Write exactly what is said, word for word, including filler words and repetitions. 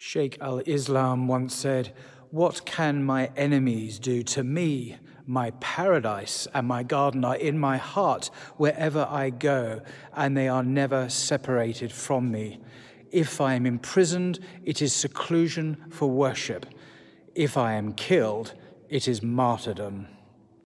Shaykh al-Islam once said, "What can my enemies do to me? My paradise and my garden are in my heart wherever I go, and they are never separated from me. If I am imprisoned, it is seclusion for worship. If I am killed, it is martyrdom."